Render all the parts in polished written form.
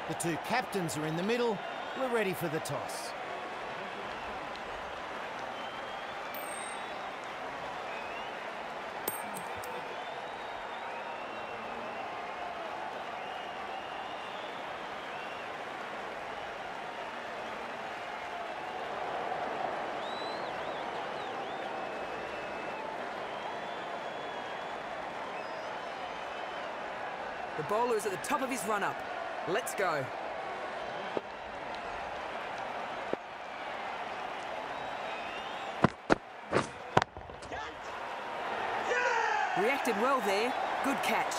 The two captains are in the middle. We're ready for the toss. The bowler is at the top of his run-up. Let's go. Reacted well there. Good catch.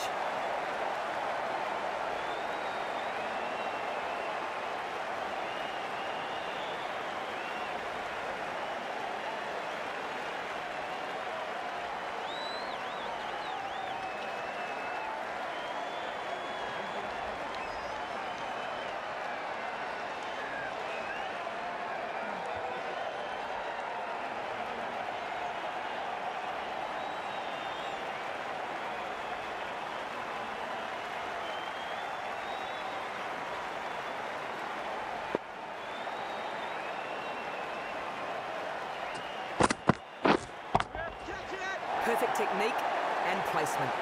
Perfect technique and placement.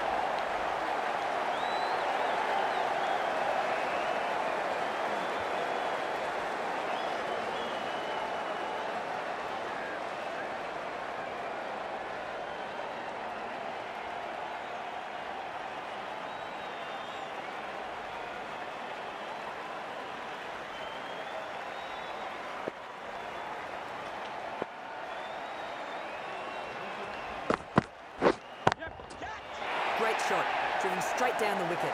Great shot, driven straight down the wicket.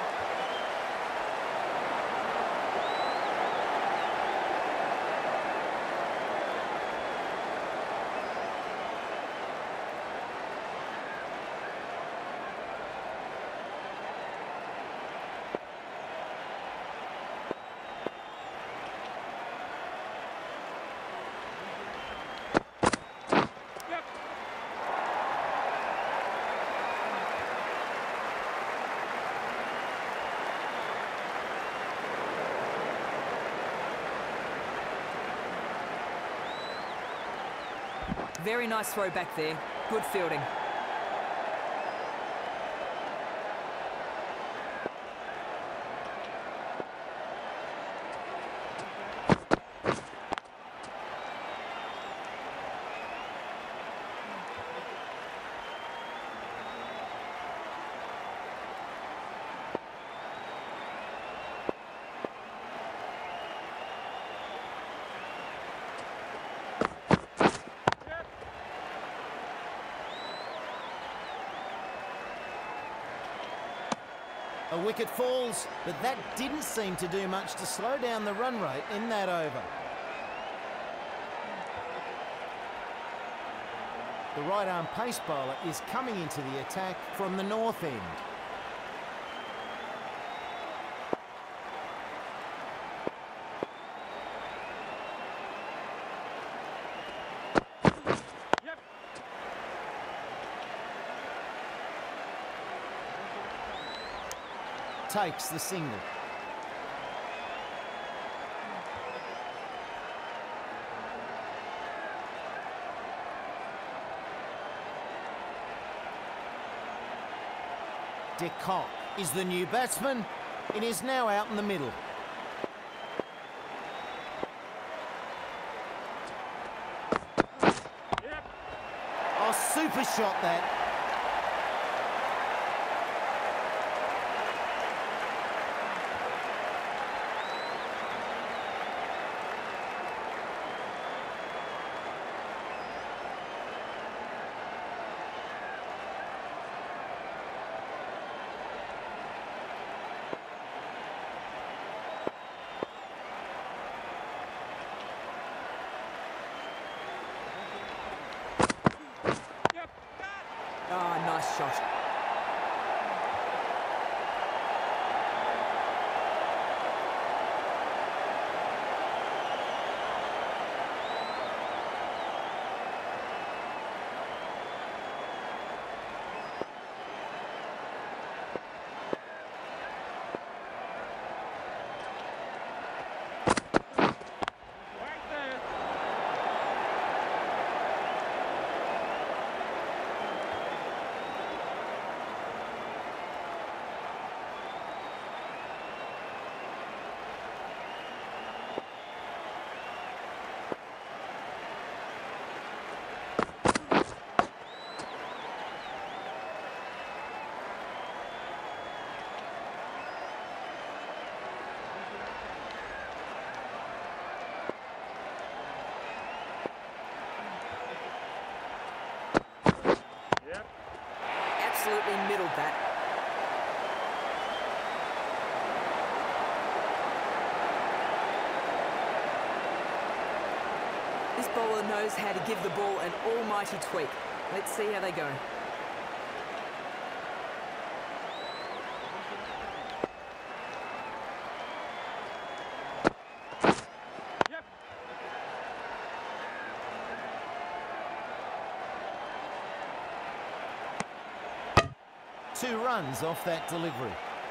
Very nice throw back there. Good fielding. A wicket falls, but that didn't seem to do much to slow down the run rate in that over. The right-arm pace bowler is coming into the attack from the north end. Takes the single. De Kock is the new batsman. It is now out in the middle. Oh, super shot that. Ah, nice shot. absolutely middled that. This bowler knows how to give the ball an almighty tweak. Let's see how they go. Two runs off that delivery.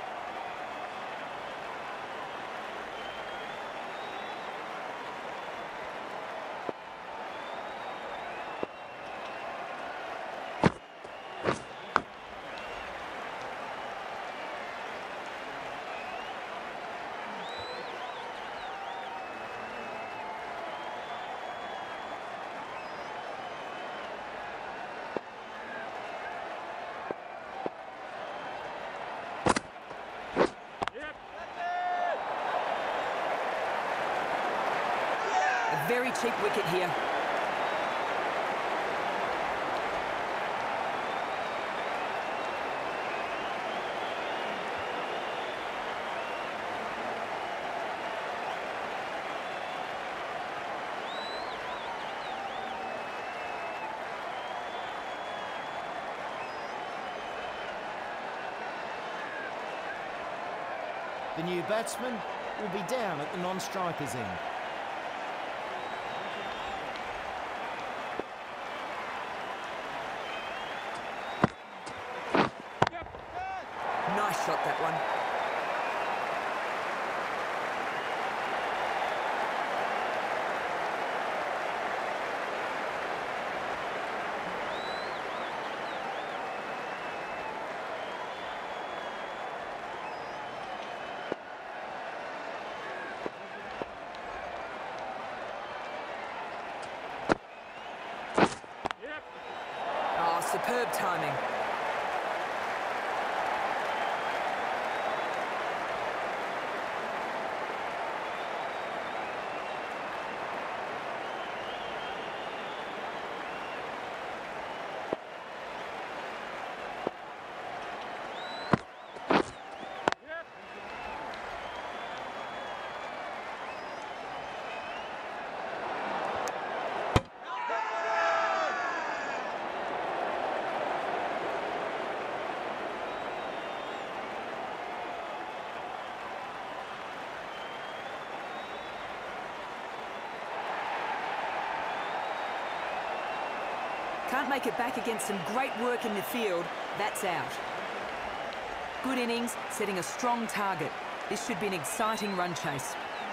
A very cheap wicket here. The new batsman will be down at the non-striker's end. Nice shot, that one. Oh, superb timing. Can't make it back against some great work in the field. That's out. Good innings, setting a strong target. This should be an exciting run chase.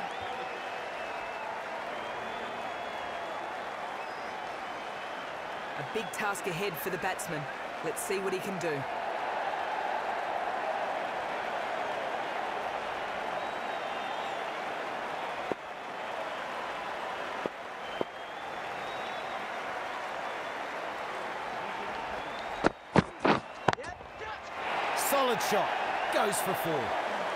A big task ahead for the batsman. Let's see what he can do. Solid shot. Goes for four.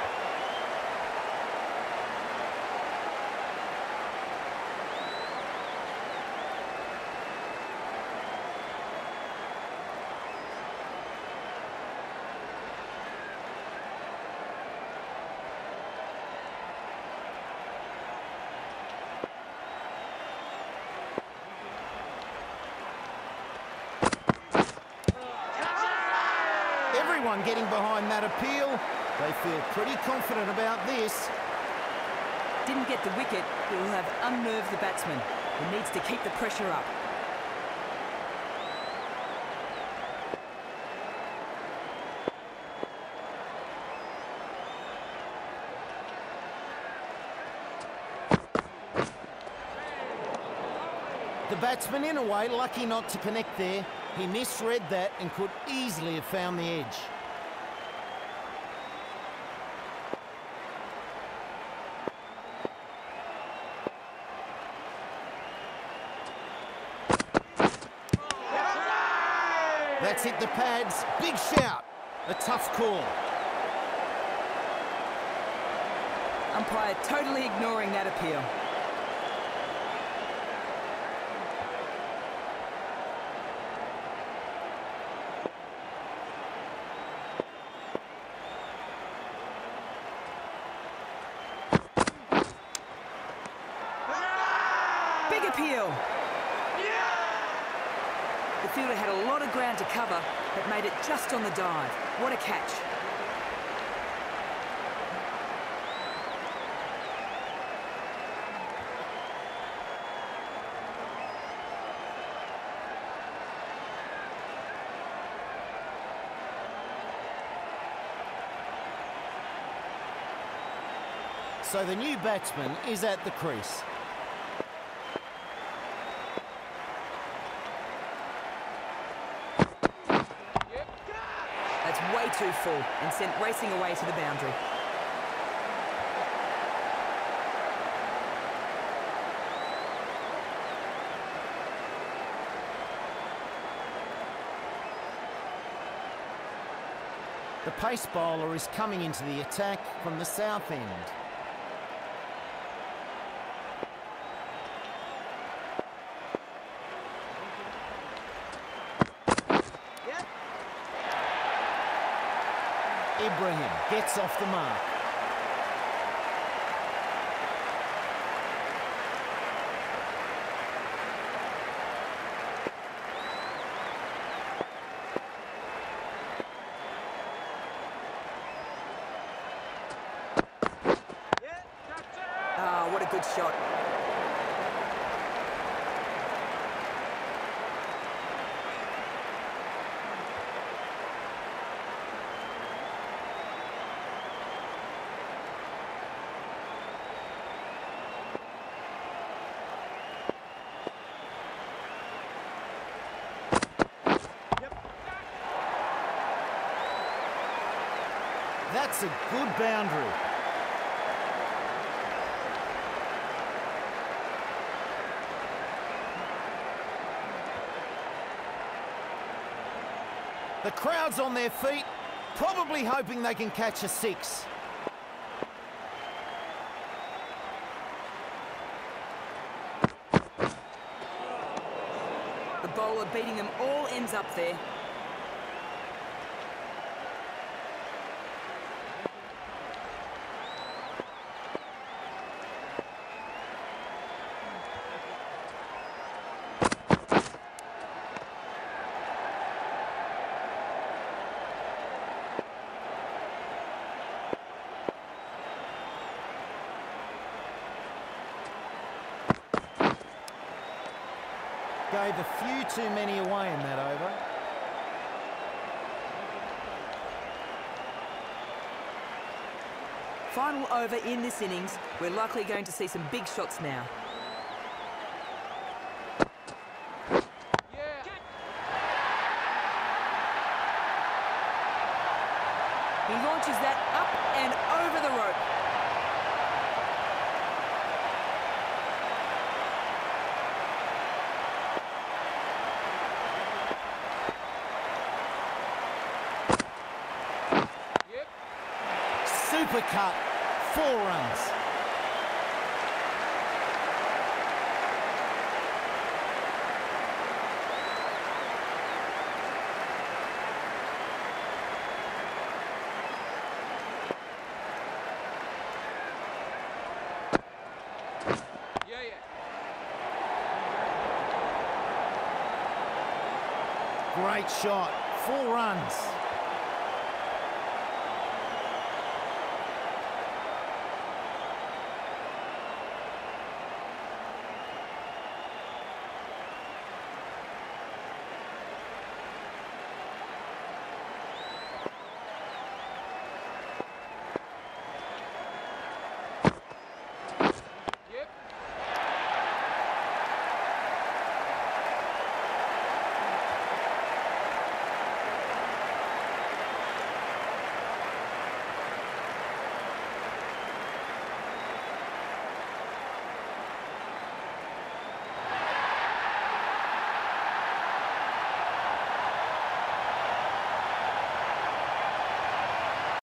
Everyone getting behind that appeal. They feel pretty confident about this. Didn't get the wicket, but will have unnerved the batsman, who needs to keep the pressure up. The batsman, in a way, lucky not to connect there. He misread that and could easily have found the edge. That's hit the pads. Big shout. A tough call. Umpire totally ignoring that appeal. steal. The fielder had a lot of ground to cover, but made it just on the dive. What a catch. So the new batsman is at the crease. That's way too full and sent racing away to the boundary. The pace bowler is coming into the attack from the south end. Ibrahim gets off the mark. Ah, what a good shot. That's a good boundary. The crowd's on their feet, probably hoping they can catch a six. The bowler beating them all ends up there. Gave a few too many away in that over. Final over in this innings. We're likely going to see some big shots now. He launches that up and over the rope. Super cut, 4 runs. Great shot, 4 runs.